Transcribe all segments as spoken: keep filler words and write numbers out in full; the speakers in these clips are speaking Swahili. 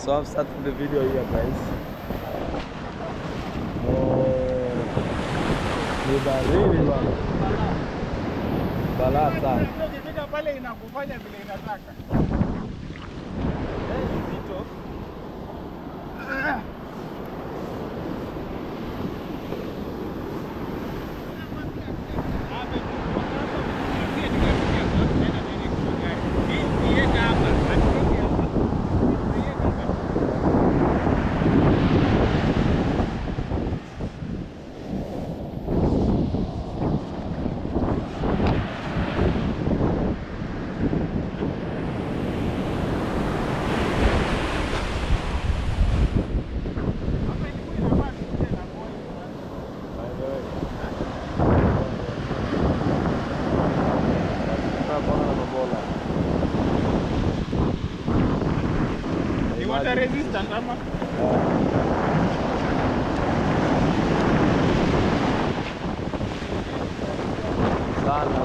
so I've started the video here, guys. Oh, ni baridi bwana. Balaa sana. Ukifika pale inakufanya vile inataka. Eh, nzito. Water resistant ama? Sana.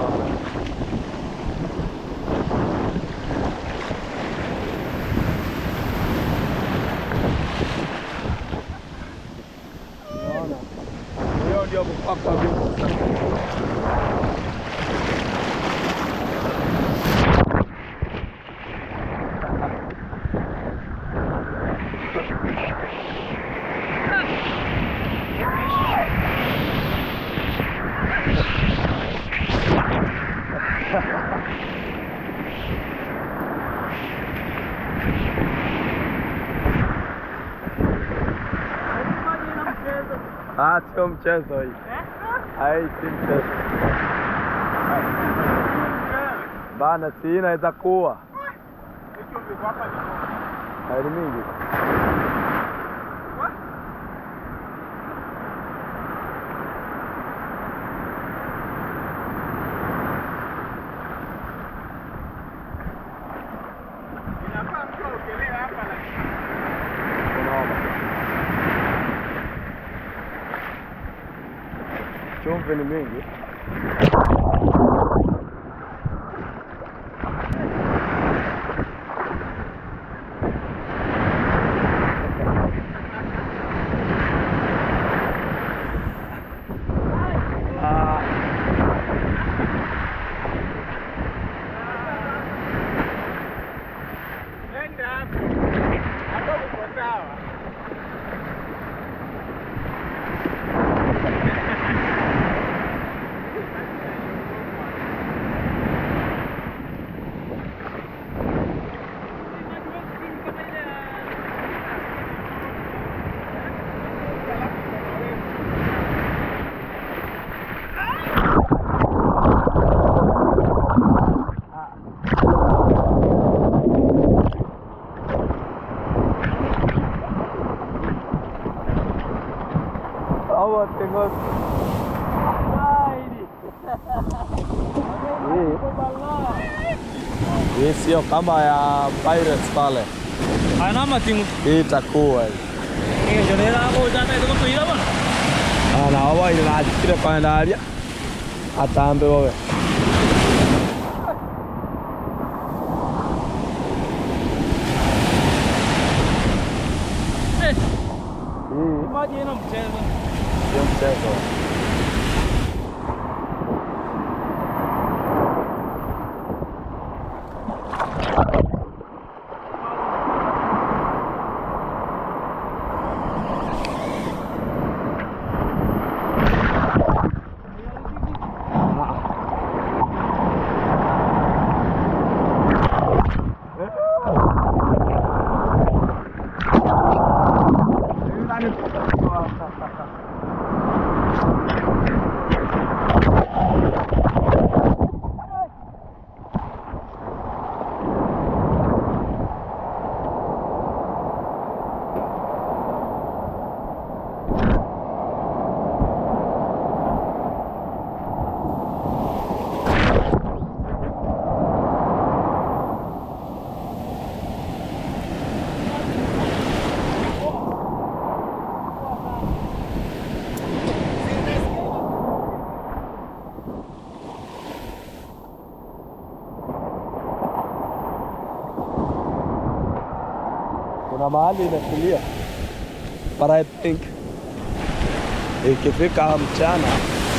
Naona. Hiyo ndio mpaka vipi sasa. Ah, sio mchezo hii. Hai, si mchezo. Bana, si inaweza kuwa. Hai mingi. Chumvi ni mingi. Tengo hii sio kama ya Pirates pale. Ana matimu Hii itakuwa hii. hiyo ndio ndio hapo jana ndio tuila bwana. Ana hawa inajikire kwa ndalia. Atambe wewe. Eh. Hii maji ina mchezo. Sio mchezo. kuna mahali imetulia, but I think ikifika mchana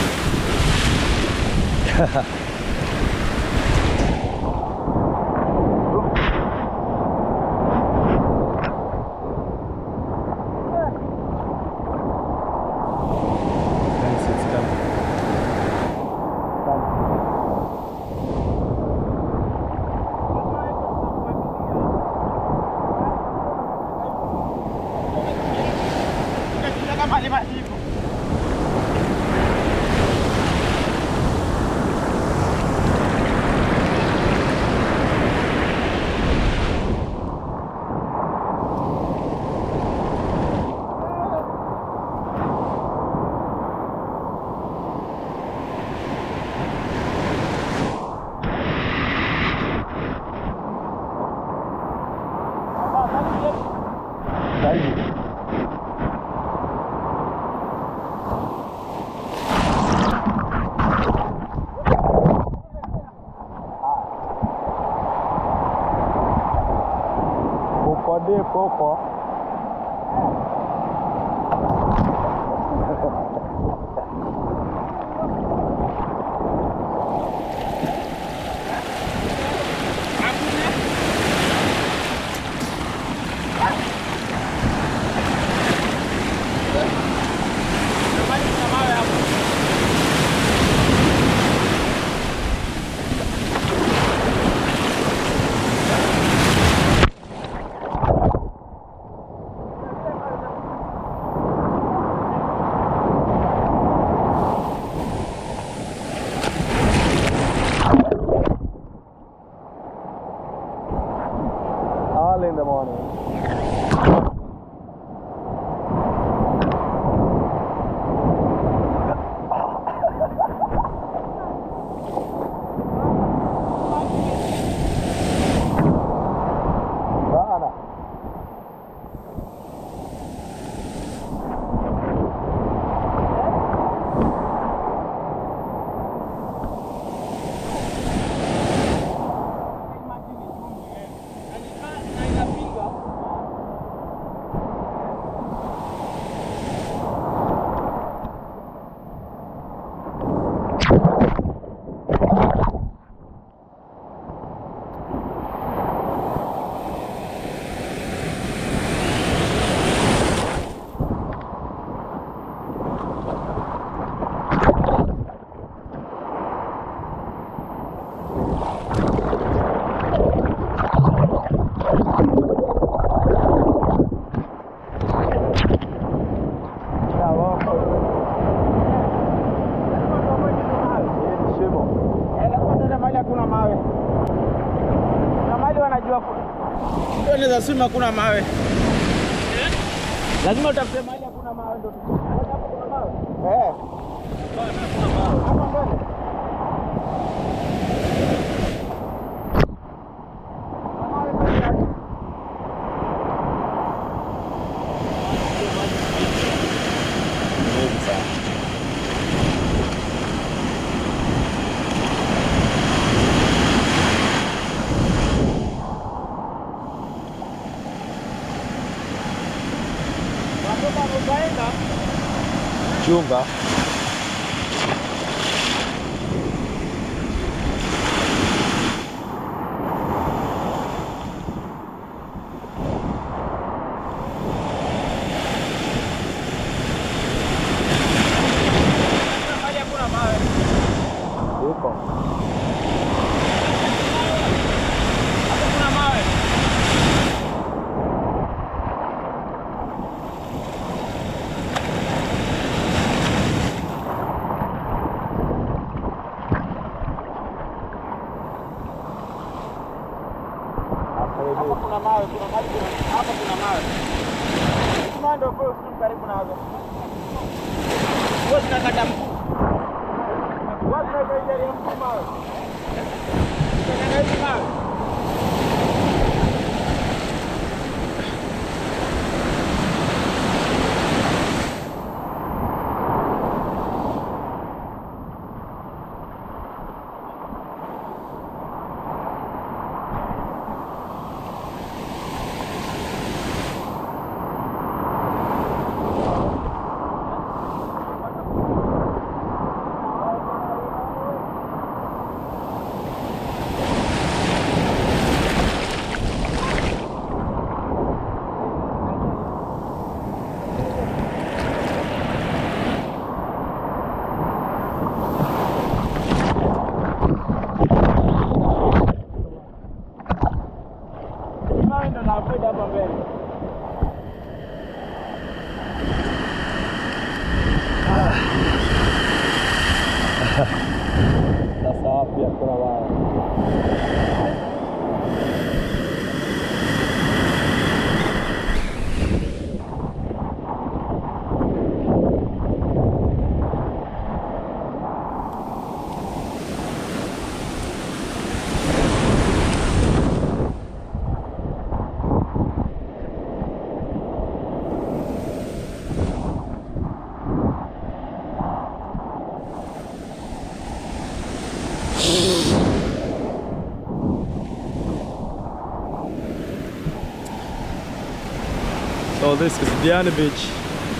de poco. In the morning. Lazima kuna mawe. Lazima utafute mahali hakuna mawe ndio tupige. Hapo kuna mawe. Eh. Kuna mawe. Hapo mbele. Chunga. Kuna mawe, kuna mawe, hapa kuna mawe. Kuna ndio kwa usiku karibu nazo. Wote nakata mkuu. Wote nakata ile mkuu mawe. Kuna hizi mawe. So this is Diani Beach.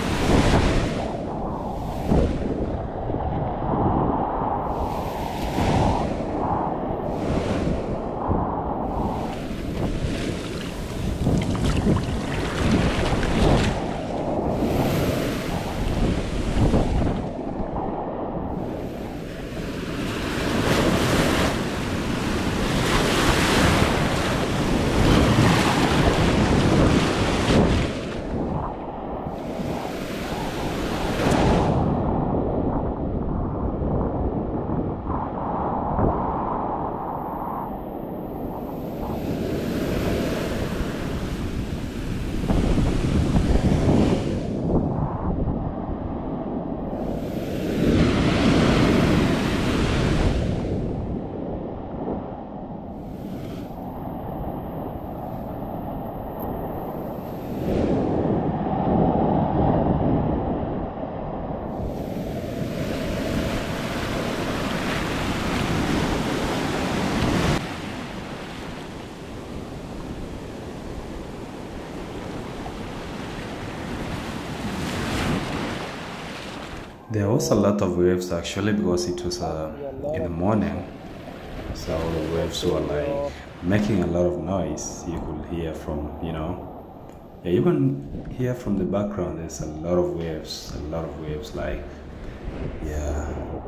There was a lot of waves actually because it was uh, in the morning, so the waves were like making a lot of noise. You could hear from, you know, yeah, you can hear from the background. There's a lot of waves, a lot of waves, like, yeah.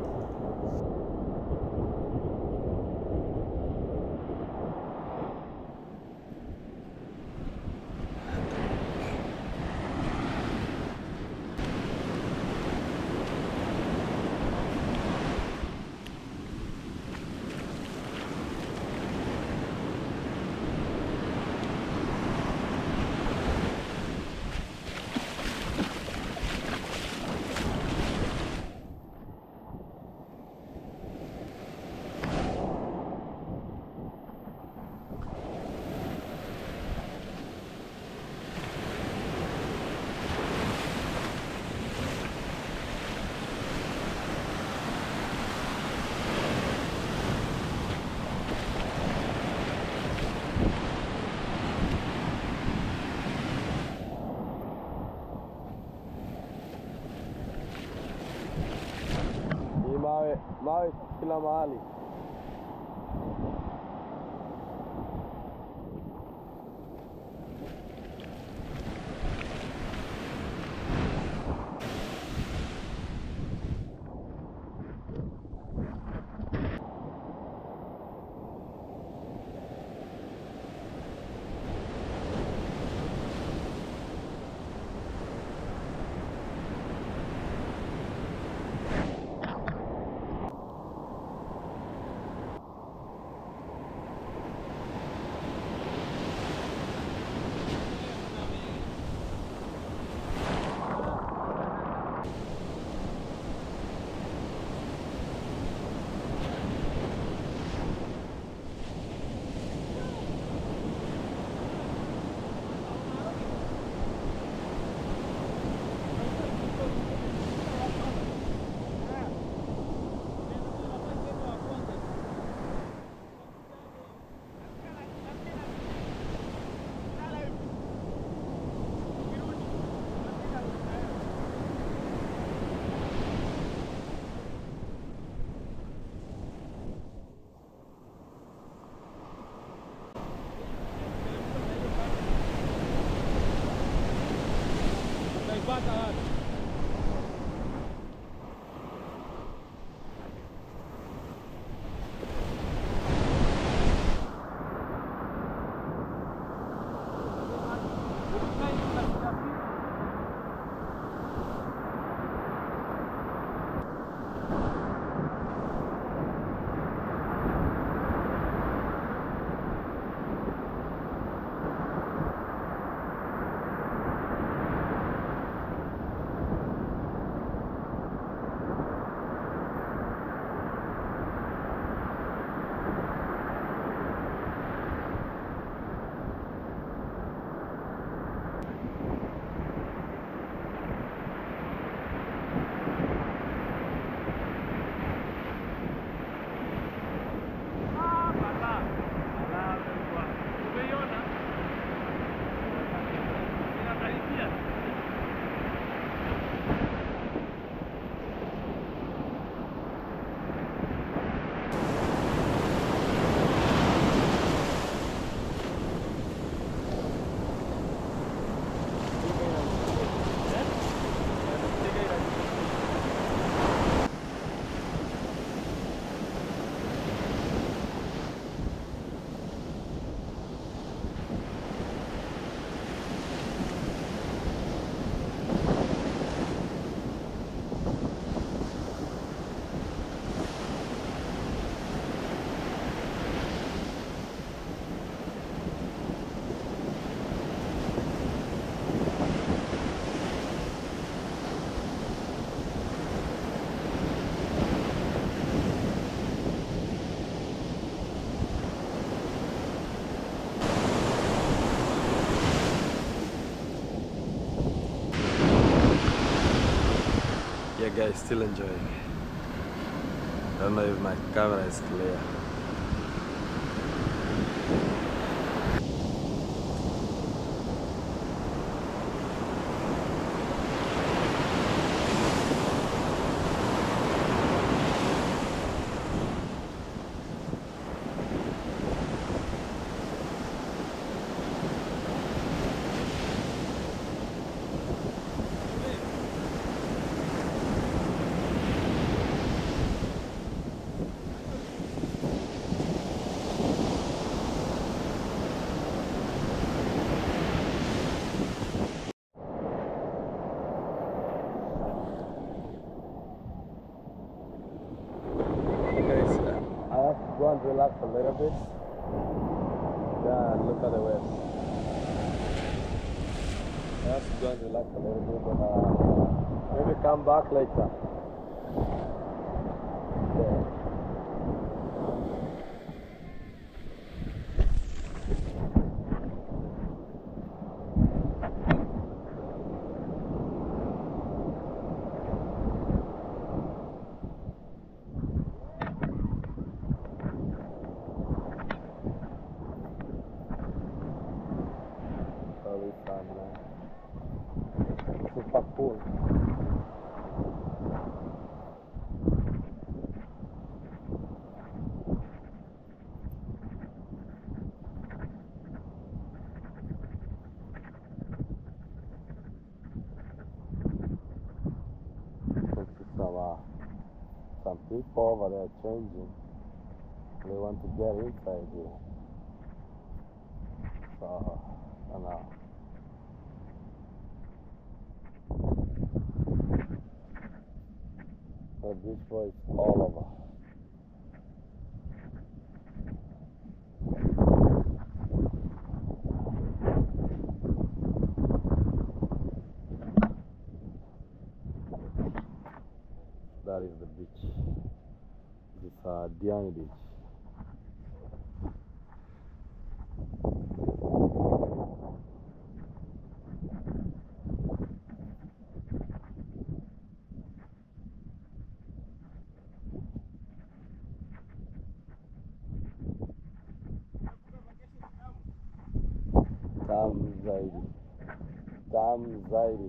Mawe, mawe kila mahali. guys, still enjoying. I don't know if my camera is clear. Go and relax a little bit. Yeah, and look at the waves. Just go and relax a little bit, but uh, maybe come back later. Yeah. Super cool. Some people over there changing. They want to get inside here. So, I don't know. So this boy is all over. That is the beach. This is uh, Diani Beach. Tamu zaidi. Tamu zaidi.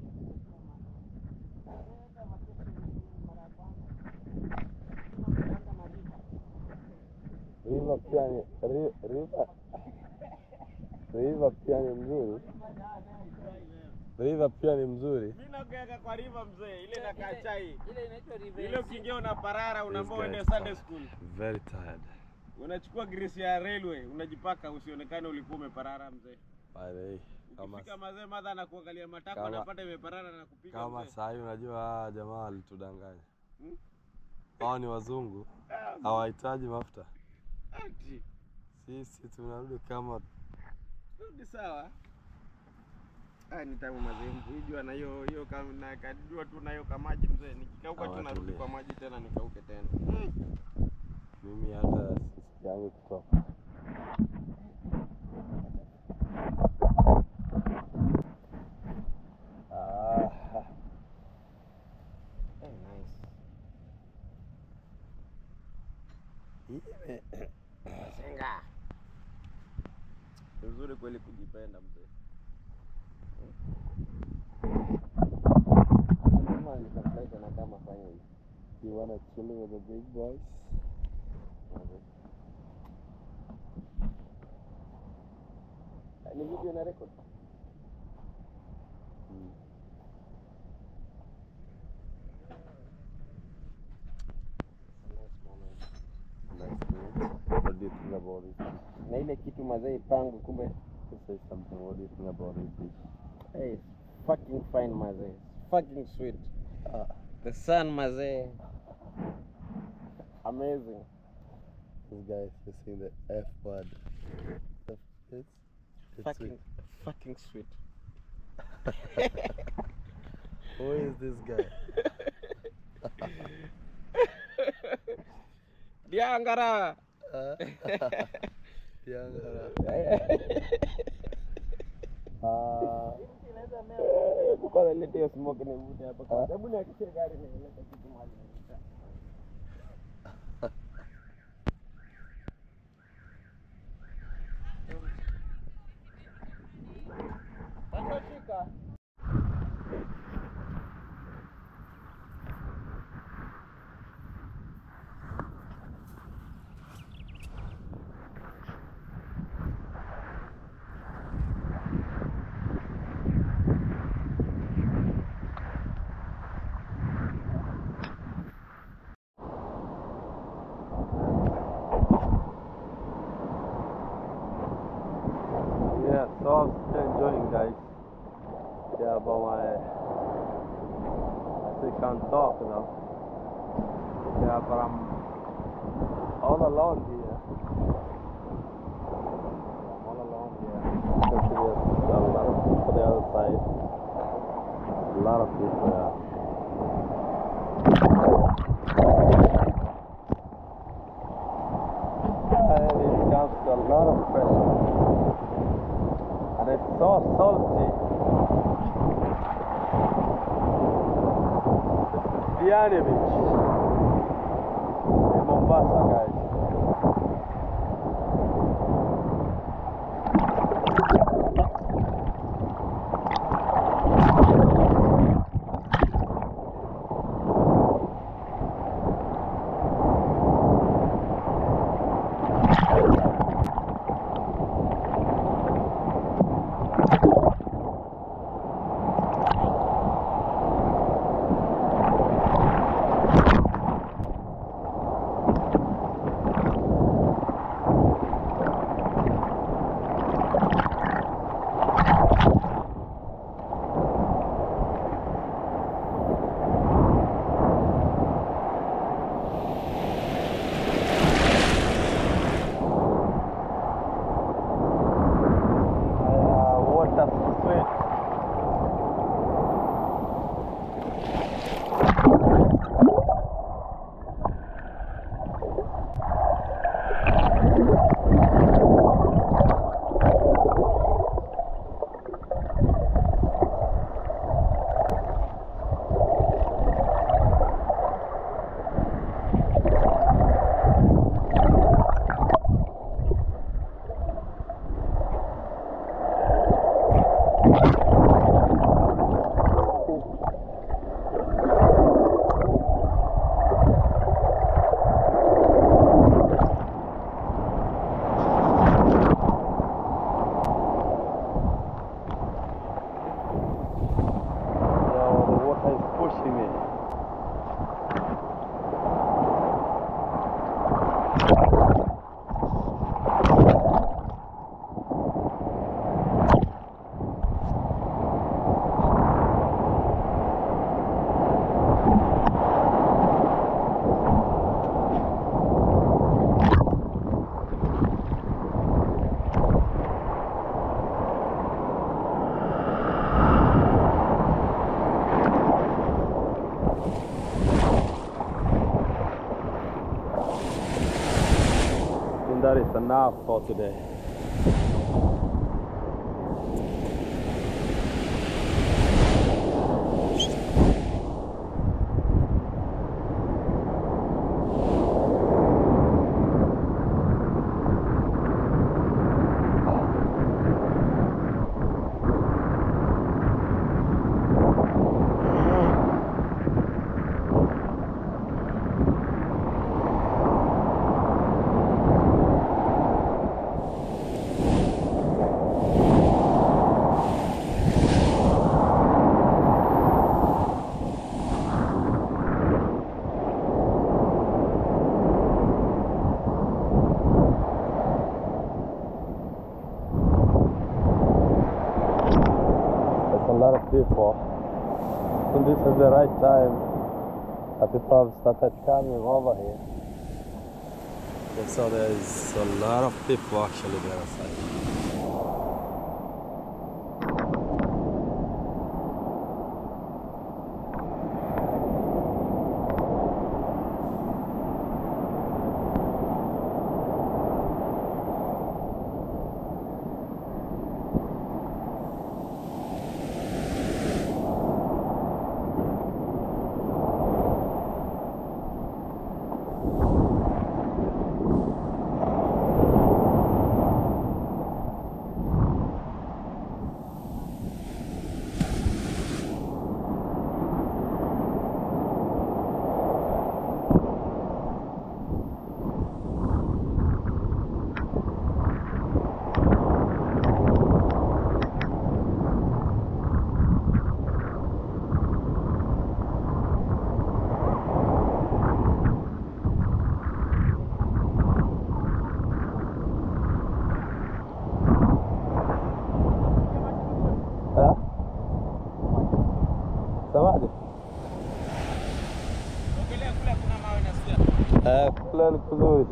River pia ni river river pia ni mzuri. River pia ni mzuri. Mimi nakuweka kwa river mzee, ile inakaa chai. Ile inaitwa river. Ile ukiingia una parara unaambiwa uende Sunday school. Very tired. Unachukua grease ya railway, unajipaka usionekane ulikuwa umeparara mzee. By the way, kama ukifika mazee madha na kuangalia matako anapata imeparara na kupiga kama mzee. Kama sasa unajua jamaa alitudanganya. Hmm? Hao ni wazungu. Hawahitaji mafuta. Ati sisi tunarudi kama rudi sawa. Ah, nitamu mazee mvujua na hiyo hiyo kama na kadua tu na hiyo kama maji mzee, nikikauka tu narudi kwa maji tena nikauke tena. Hmm. Mimi hata sisi yangu kutoka. Ah. Hey, nice. Ime. Senga. Nzuri kweli kujipenda mzee. Kama nitafurahi na kama fanya hivi. You wanna chill with the big boys? Okay. Ni video na record. Hmm. Nice moment. What do you think about it? Na ile kitu mazee pangu kumbe. Say something. What do you think about it? Hey, it's fucking fine mazee. Fucking sweet. Uh, the sun mazee. Amazing. This guy is using the F word. It's, it's fucking sweet. Fucking sweet. Who is this guy? Diangara. Uh, Diangara. Ah. Kwa lete hiyo smoke ni mvute hapa kwa. Hebu niakishie gari nilete kitu mahali. Shika. Yeah, so I'm still enjoying, guys. Yeah, but my I still can't talk now. Yeah, but I'm all alone here. I'm all alone here. You can see there's a lot of people on the other side. A lot of people, yeah. And it comes to a lot of pressure. And it's so salty. Diani Beach in Mombasa, guys. That is enough for today. People. So this is the right time that people have started coming over here. And so there's a lot of people actually there outside.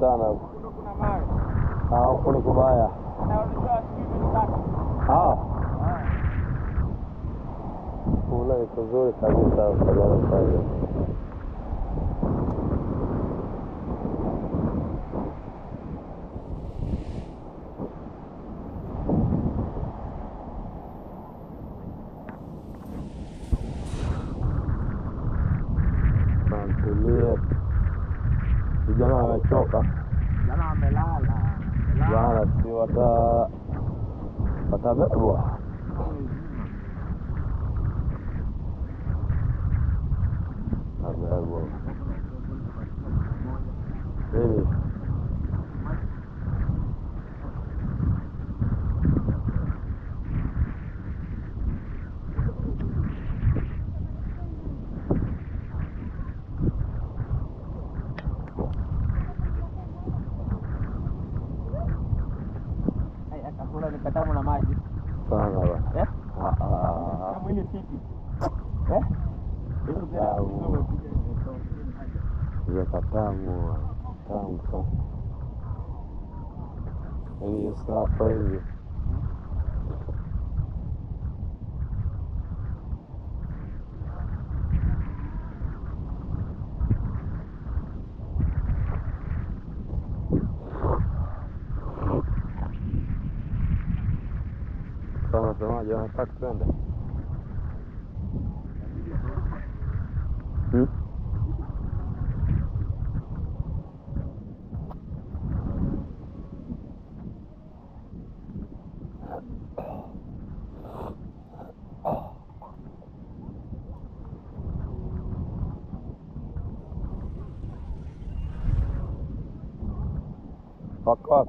sana. Kuna kuna mawe. Ah, huko ni kubaya. Na unajua sijui ni tatu. Ah. Kule ni kuzuri kabisa usalama sana. Tulie. Vijana wamechoka. Jana amelala. Bana si wata watabebwa. Abebwa. Nini? Akakula nikatamu na maji. Sana ba. Eh? Ah ah. Kama ile tiki. Eh? Hizo bila kusoma piga Za katamu, tamu sana. Yaani sasa hivi. Sana sana jana TAPSEND. Hmm? Fuck off.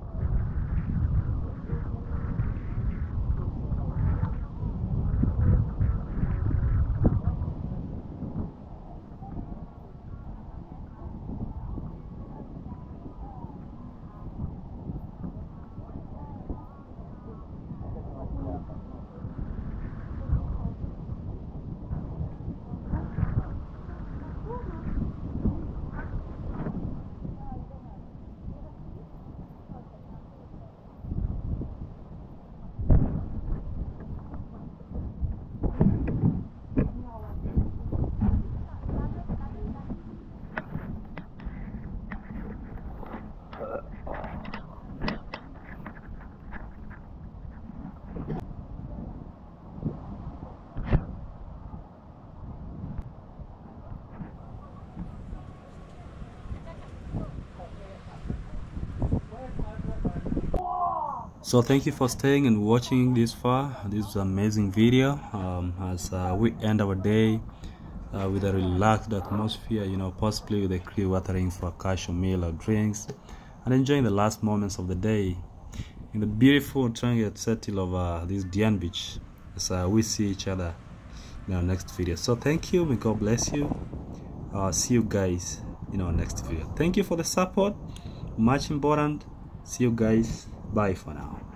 So thank you for staying and watching this far. This was an amazing video. Um, as uh, we end our day uh, with a relaxed atmosphere, you know, possibly with the crew watering for a casual meal or drinks, and enjoying the last moments of the day in the beautiful triangular settle of uh, this Diani Beach. As uh, we see each other in our next video. So thank you. May God bless you. Uh, see you guys in our next video. Thank you for the support. Much important. See you guys. Bye for now.